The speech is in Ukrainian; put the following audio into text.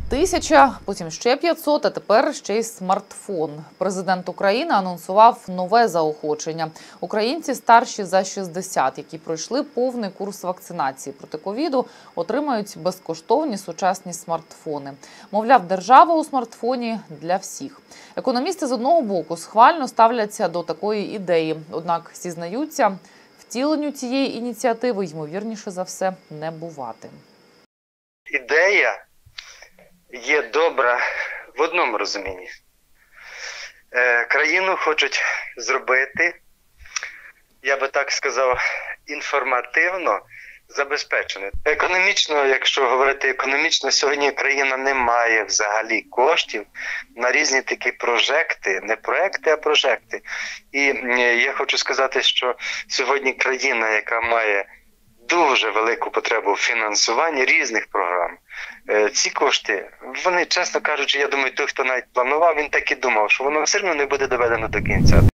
1000, потім ще 500, а тепер ще й смартфон. Президент України анонсував нове заохочення. Українці старші за 60, які пройшли повний курс вакцинації проти ковіду, отримають безкоштовні сучасні смартфони. Мовляв, держава у смартфоні для всіх. Економісти з одного боку схвально ставляться до такої ідеї, однак зізнаються, втіленню цієї ініціативи, ймовірніше за все, не бувати. Ідея є добра в одному розумінні. Країну хочуть зробити, я би так сказав, інформативно забезпеченою. Економічно, якщо говорити економічно, сьогодні країна не має взагалі коштів на різні такі прожекти, не проекти, а прожекти. І я хочу сказати, що сьогодні країна, яка має дуже велику потребу в фінансуванні різних програм. Ці кошти, вони, чесно кажучи, я думаю, той, хто навіть планував, він так і думав, що воно все одно не буде доведено до кінця.